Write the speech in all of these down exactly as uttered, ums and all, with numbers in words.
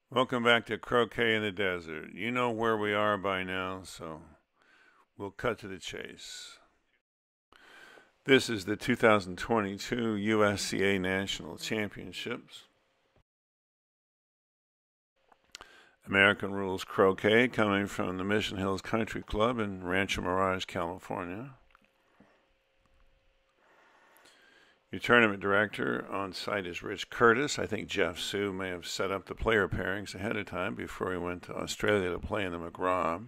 Welcome back to Croquet in the Desert. You know where we are by now, so we'll cut to the chase. This is the two thousand twenty-two U S C A National Championships. American Rules Croquet coming from the Mission Hills Country Club in Rancho Mirage, California. Your tournament director on site is Rich Curtis. I think Jeff Sue may have set up the player pairings ahead of time before he went to Australia to play in the McGraw.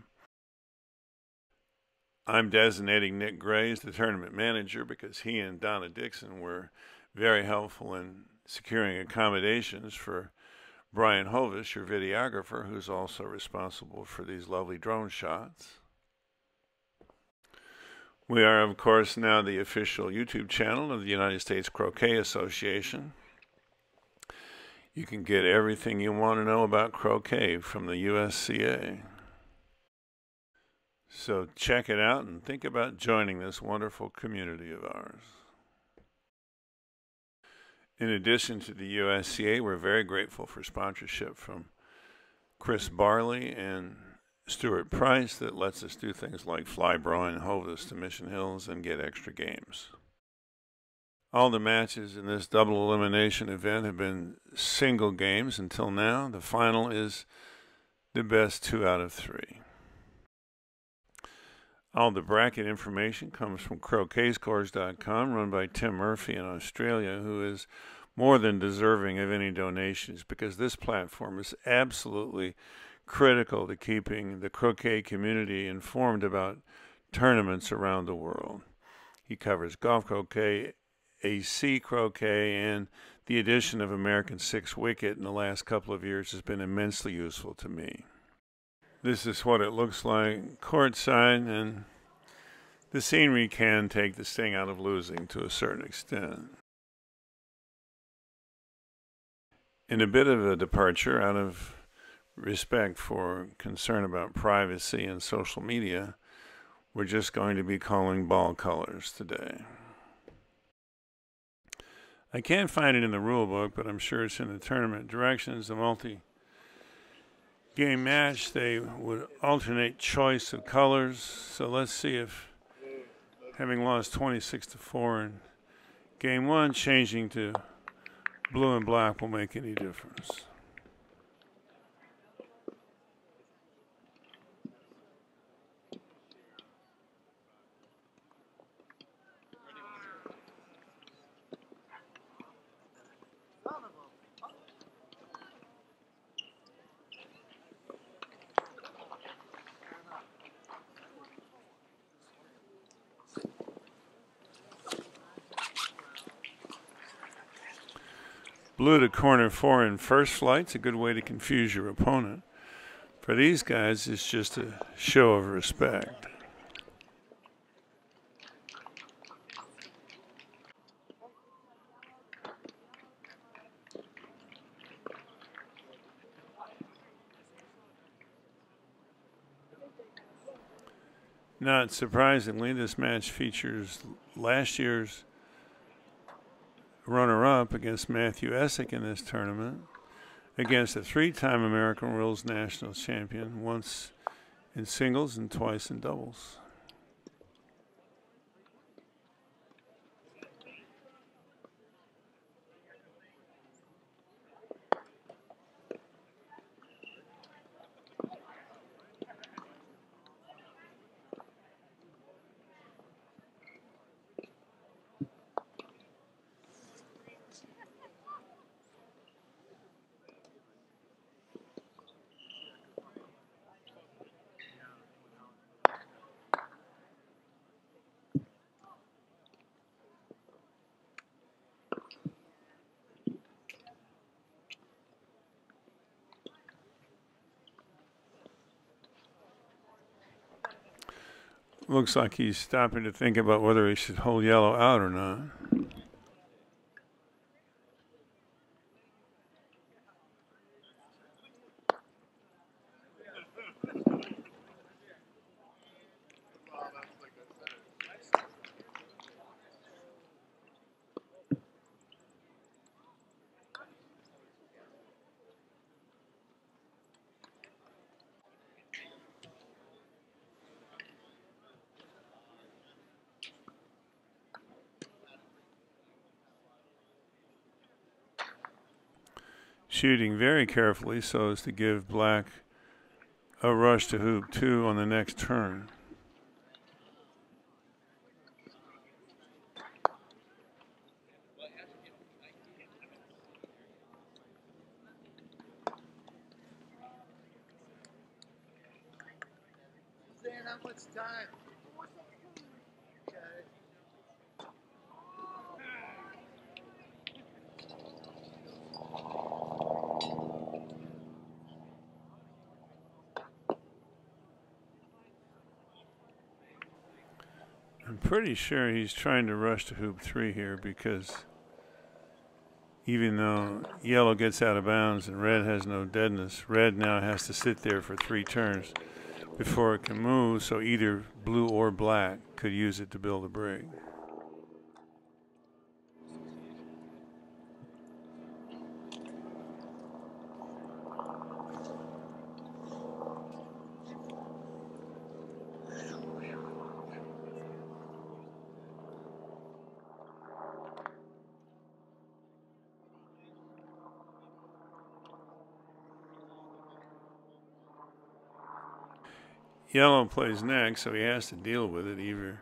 I'm designating Nick Gray as the tournament manager because he and Donna Dixon were very helpful in securing accommodations for Brian Hovis, your videographer, who's also responsible for these lovely drone shots. We are, of course, now the official YouTube channel of the United States Croquet Association. You can get everything you want to know about croquet from the U S C A. So check it out and think about joining this wonderful community of ours. In addition to the U S C A, we're very grateful for sponsorship from Chris Barley and Stuart Price that lets us do things like fly Brian Hovis to Mission Hills and get extra games. All the matches in this double elimination event have been single games until now. The final is the best two out of three. All the bracket information comes from croquet scores dot com, run by Tim Murphy in Australia, who is more than deserving of any donations because this platform is absolutely critical to keeping the croquet community informed about tournaments around the world. He covers golf croquet, A C croquet, and the addition of American Six Wicket in the last couple of years has been immensely useful to me. This is what it looks like courtside, and the scenery can take the sting out of losing to a certain extent. In a bit of a departure out of respect for concern about privacy and social media, we're just going to be calling ball colors today. I can't find it in the rule book, but I'm sure it's in the tournament directions. The multi-game match, they would alternate choice of colors. So let's see if, having lost twenty-six to four in game one, changing to blue and black will make any difference. Blue to corner four in first flight's a good way to confuse your opponent. For these guys, it's just a show of respect. Not surprisingly, this match features last year's runner-up against Matthew Essick in this tournament, against a three-time American Rules National Champion, once in singles and twice in doubles. Looks like he's stopping to think about whether he should hold yellow out or not. shooting very carefully so as to give black a rush to hoop two on the next turn. How much time? I'm pretty sure he's trying to rush to hoop three here, because even though yellow gets out of bounds and red has no deadness, red now has to sit there for three turns before it can move, so either blue or black could use it to build a break. Yellow plays next, so he has to deal with it. Either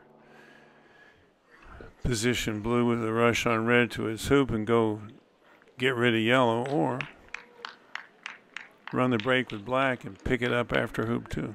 position blue with a rush on red to his hoop and go get rid of yellow, or run the break with black and pick it up after hoop two.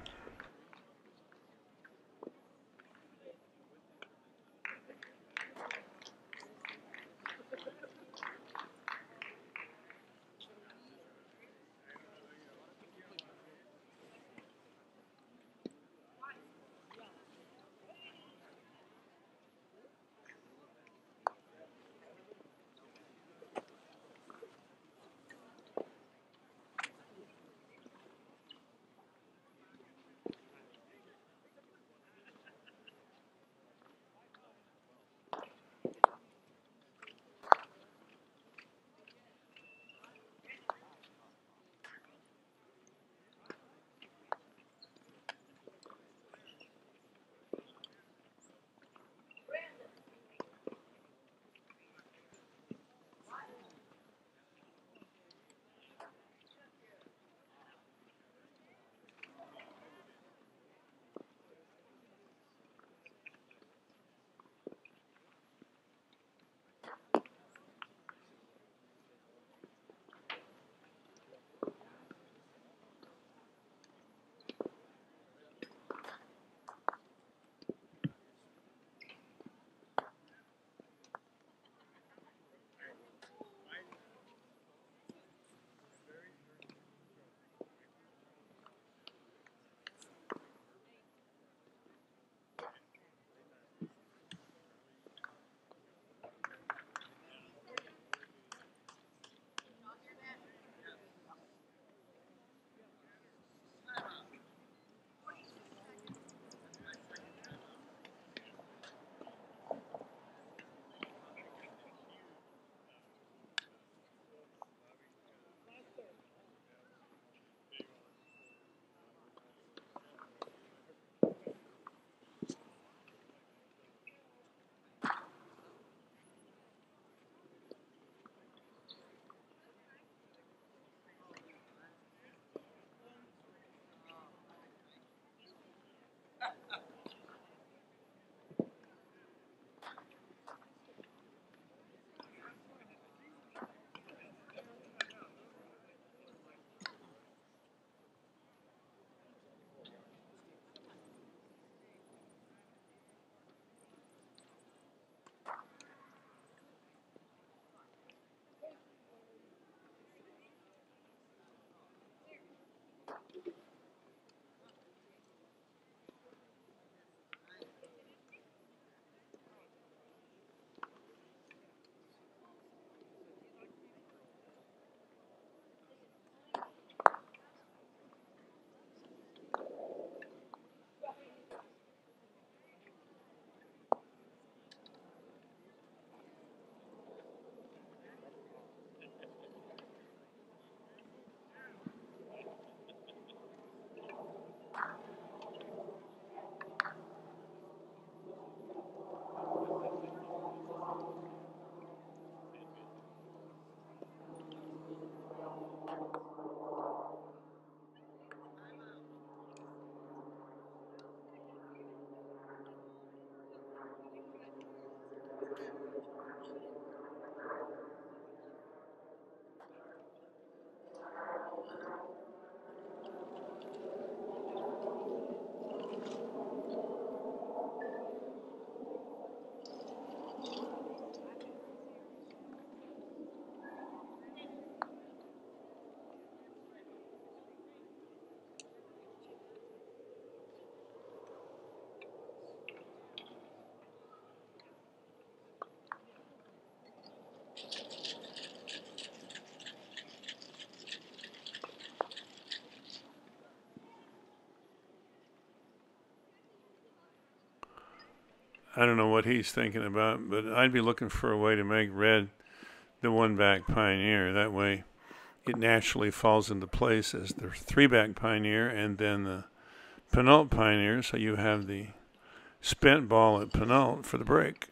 I don't know what he's thinking about, but I'd be looking for a way to make red the one-back pioneer. That way it naturally falls into place as the three-back pioneer and then the Penult pioneer, so you have the spent ball at Penult for the break.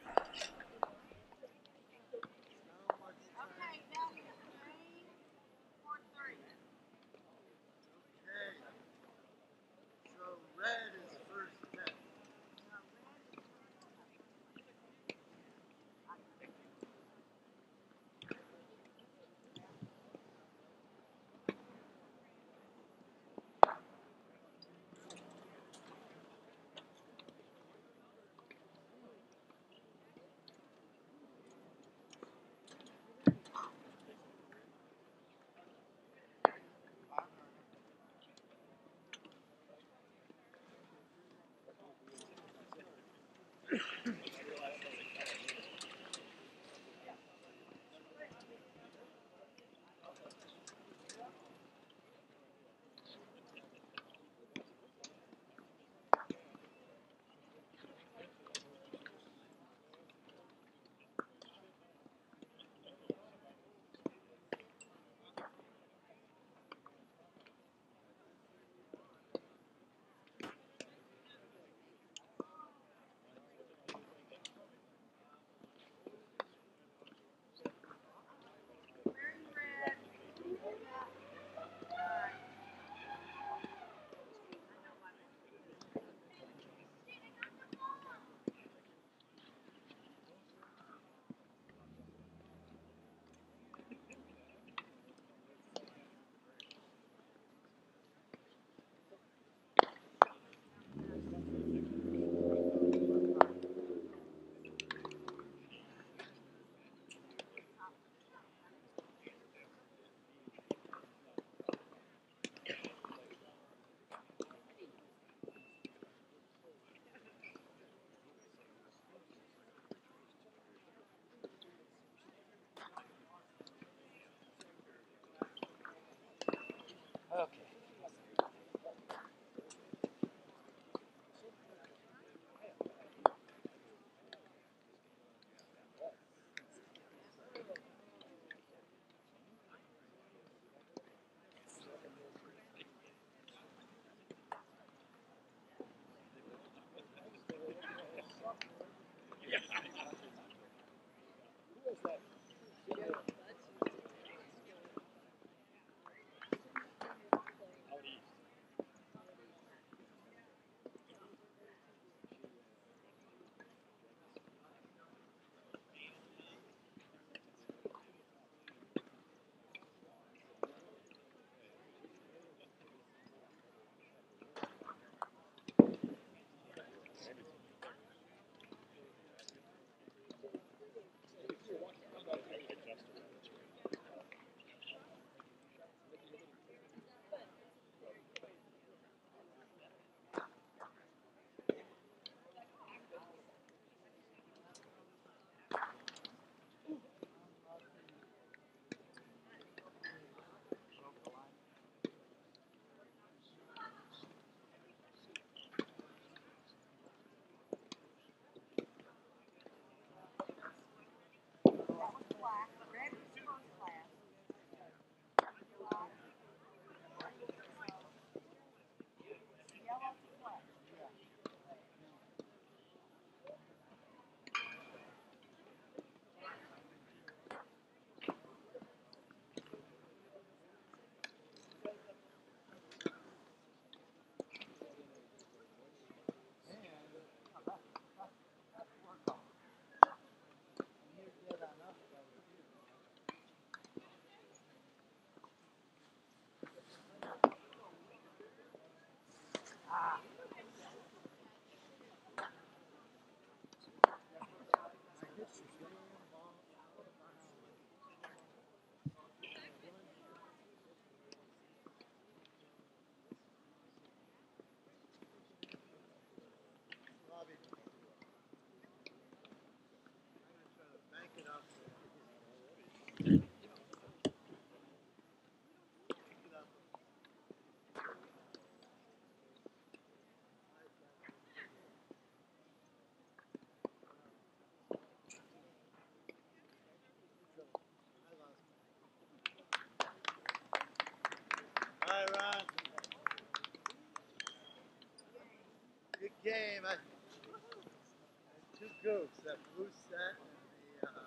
game. I, two goats, that blue set and the. Uh,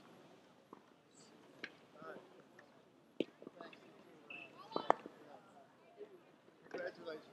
uh, thank you. Uh, congratulations.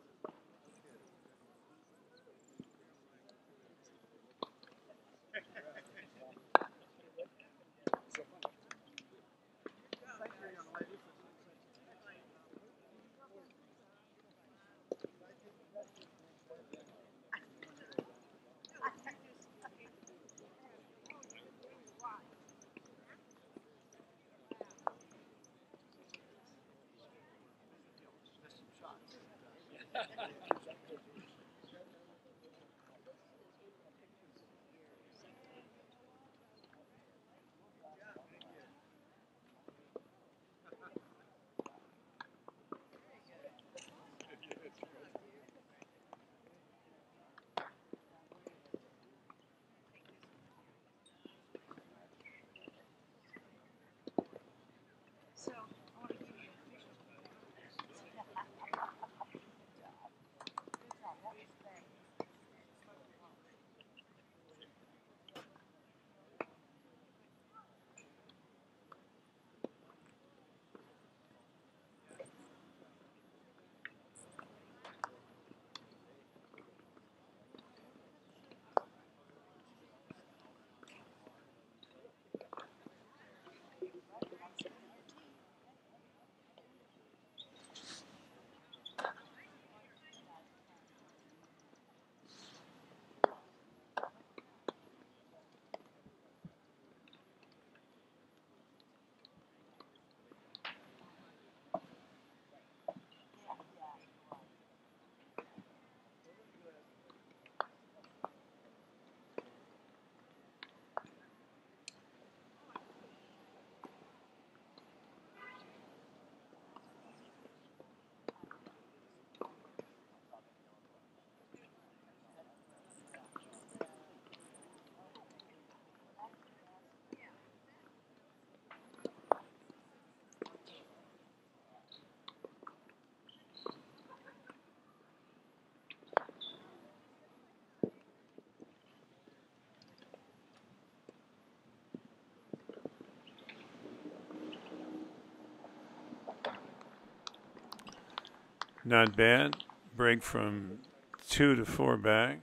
Not bad. Break from two to four back.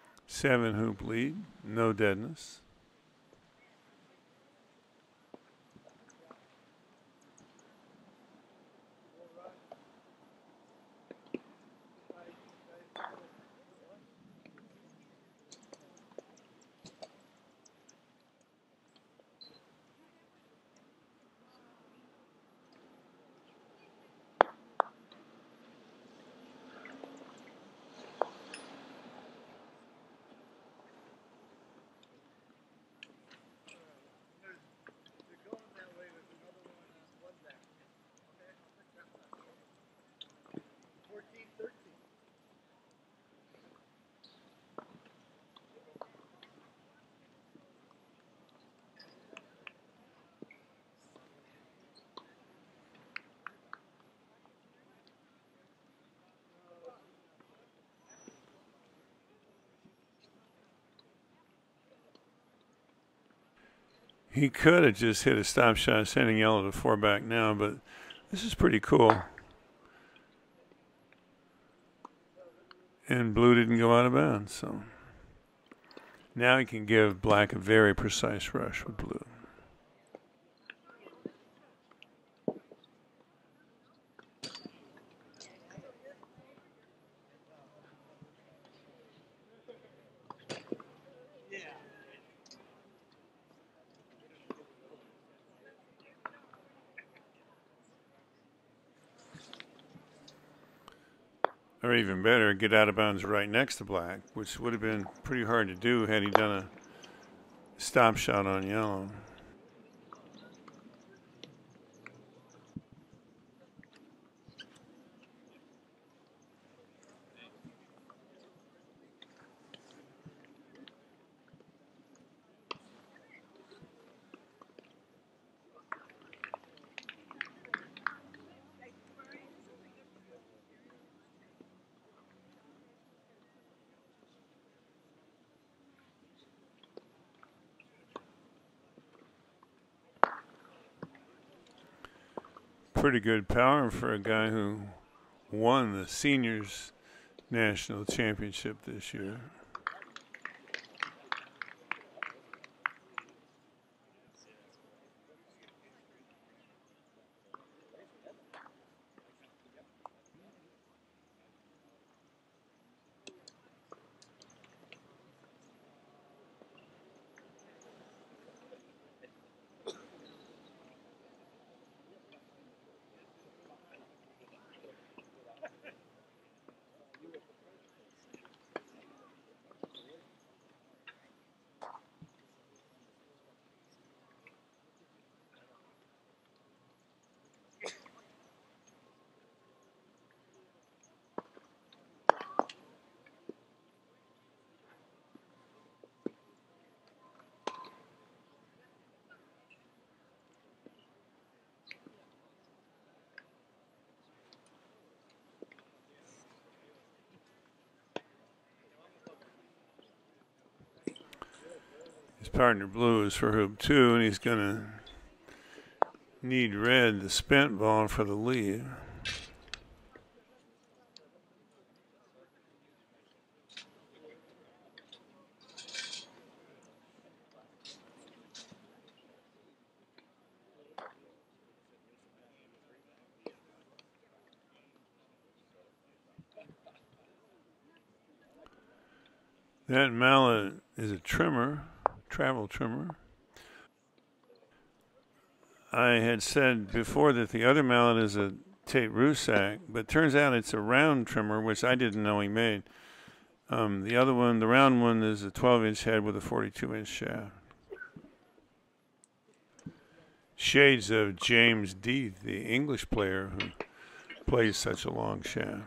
Seven hoop lead. No deadness. He could have just hit a stop shot sending yellow to four back now, but this is pretty cool. And blue didn't go out of bounds, so now he can give black a very precise rush with blue. Or even better, get out of bounds right next to black, which would have been pretty hard to do had he done a stop shot on yellow. pretty good power for a guy who won the seniors national championship this year. His partner blue is for hoop two, and he's going to need red, the spent ball, for the lead. That mallet is a trimmer, travel trimmer. I had said before that the other mallet is a Tate Rusak, but turns out it's a round trimmer, which I didn't know he made. Um, the other one, the round one, is a twelve inch head with a forty-two inch shaft. Shades of James Deeth, the English player who plays such a long shaft.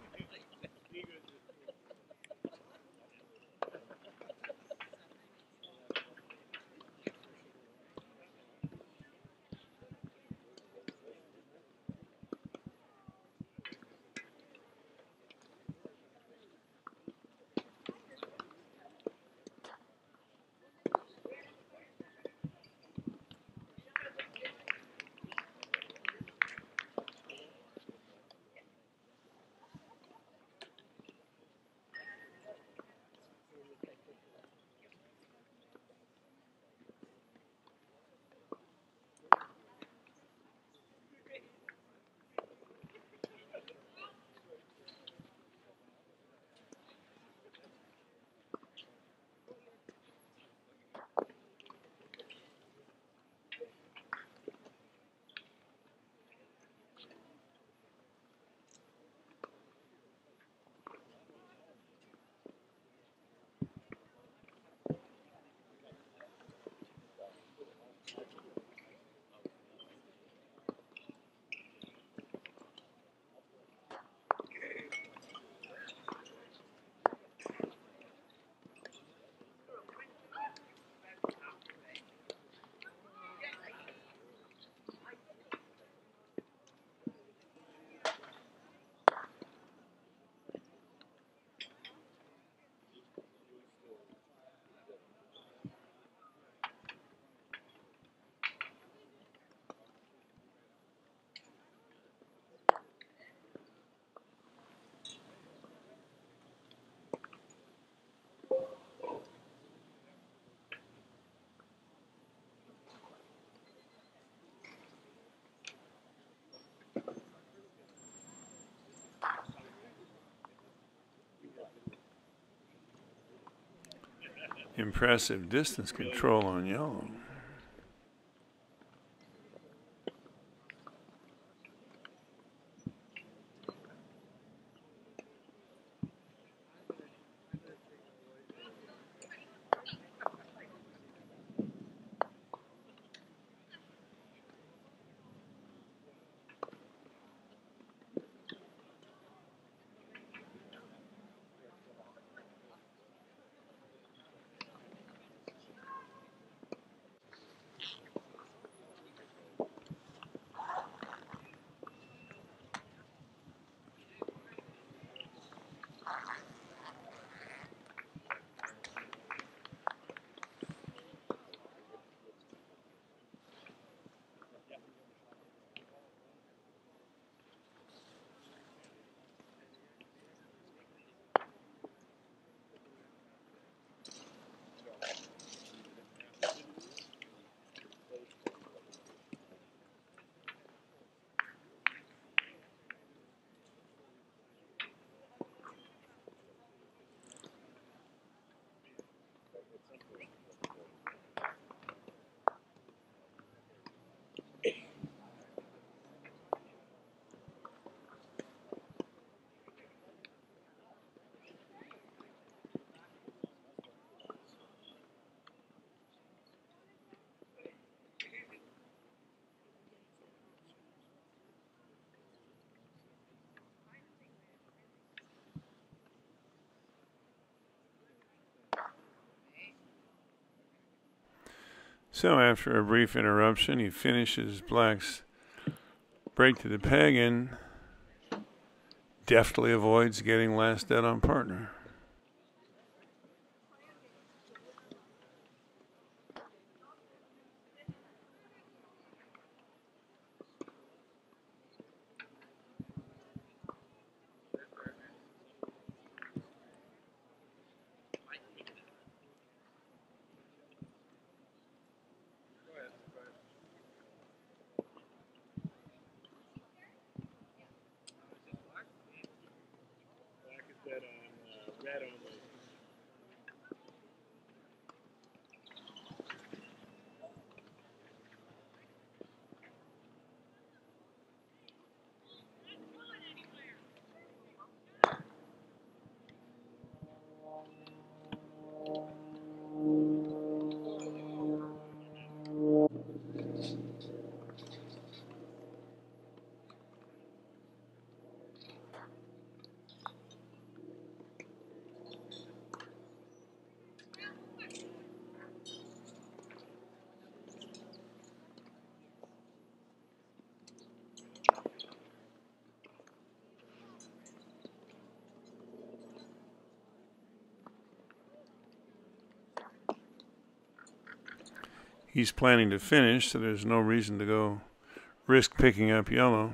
Impressive distance control on yellow. So after a brief interruption, he finishes Black's break to the peg and deftly avoids getting last dead on partner. He's planning to finish, so there's no reason to go risk picking up yellow.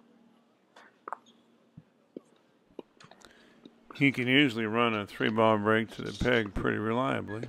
He can usually run a three-ball break to the peg pretty reliably.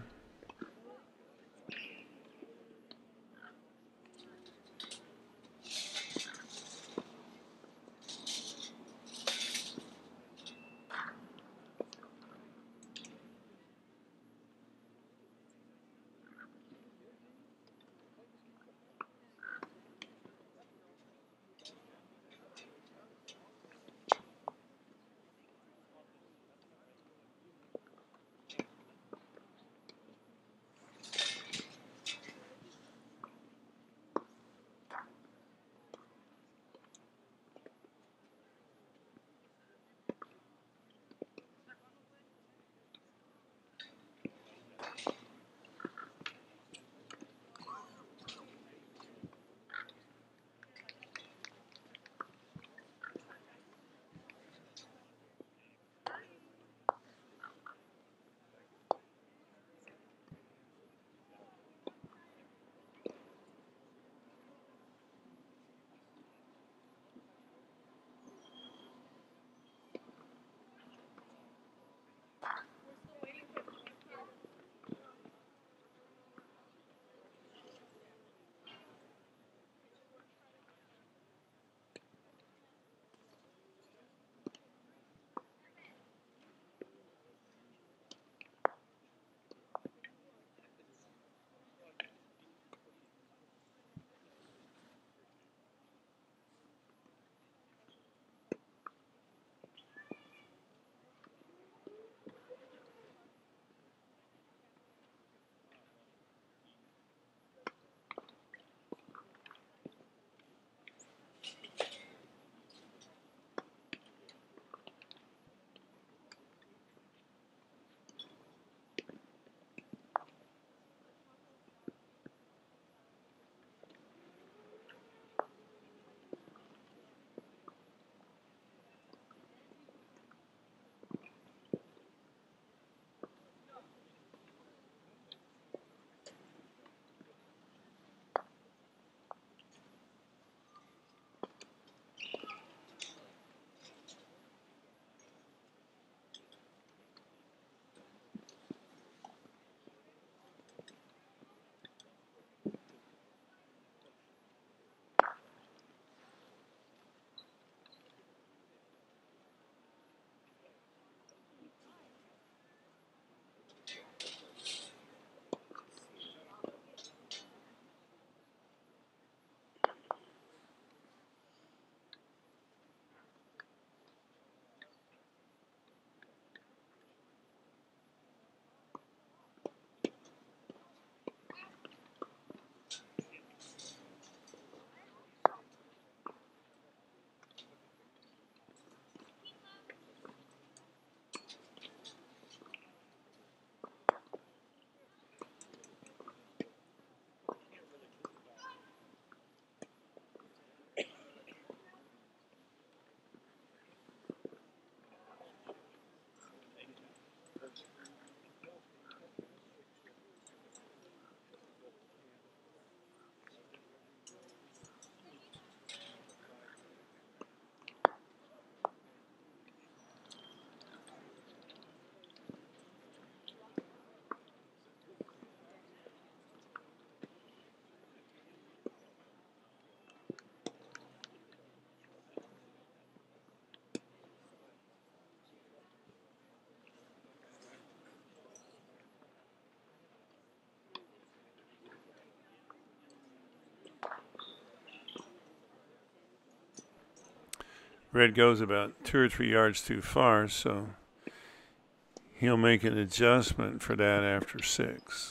Red goes about two or three yards too far, so he'll make an adjustment for that after six.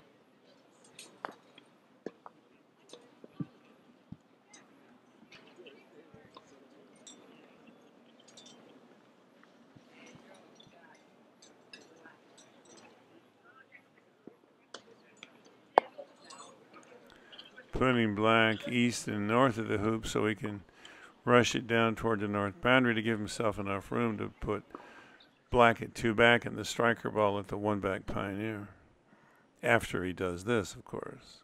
Putting black east and north of the hoop so he can rush it down toward the north boundary to give himself enough room to put black at two back and the striker ball at the one back Pioneer. After he does this, of course.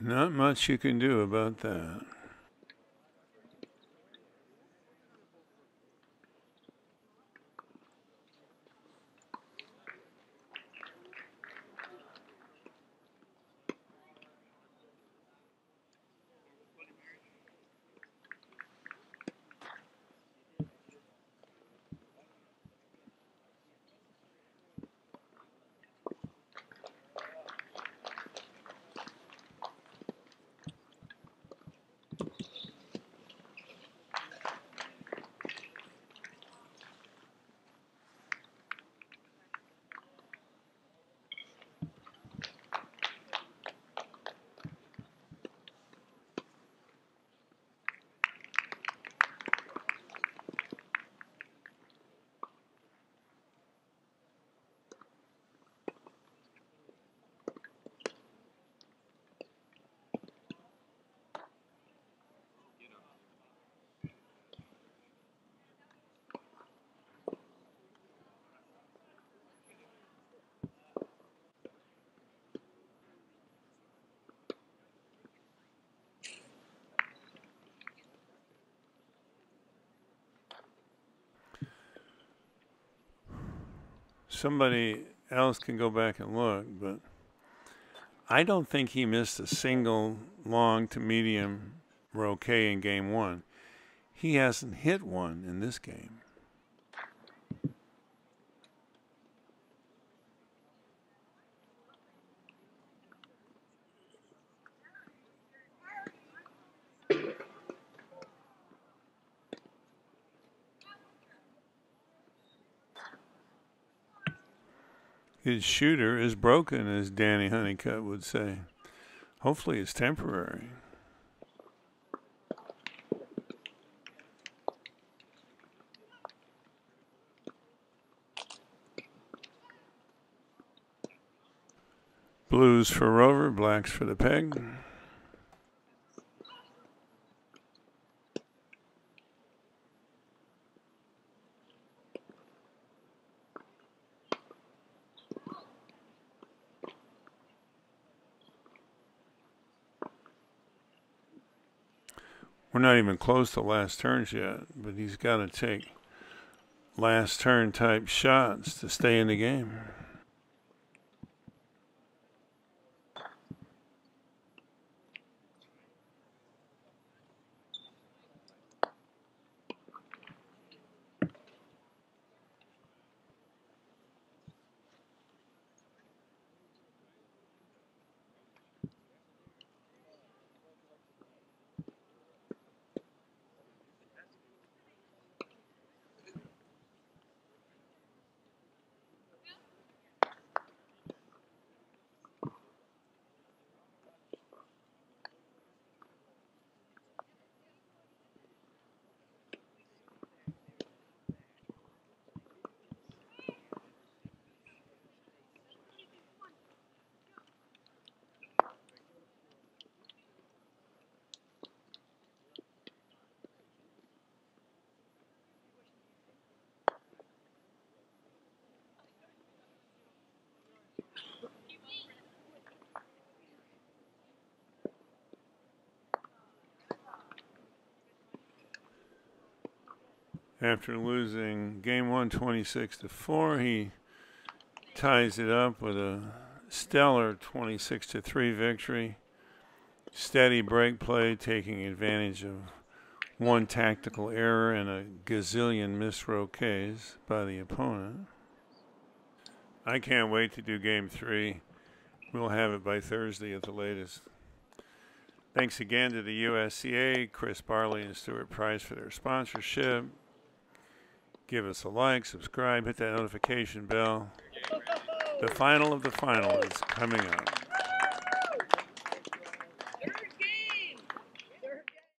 Not much you can do about that. Somebody else can go back and look, but I don't think he missed a single long to medium Croquet in game one. He hasn't hit one in this game. His shooter is broken, as Danny Honeycutt would say. Hopefully it's temporary. Blues for Rover, blacks for the peg. We're not even close to last turns yet, but he's got to take last turn type shots to stay in the game. After losing game one, twenty-six to four, he ties it up with a stellar twenty-six to three victory. Steady break play, taking advantage of one tactical error and a gazillion missed Croquets by the opponent. I can't wait to do game three. We'll have it by Thursday at the latest. Thanks again to the U S C A, Chris Barley and Stuart Price for their sponsorship. Give us a like, subscribe, hit that notification bell. The final of the final is coming up.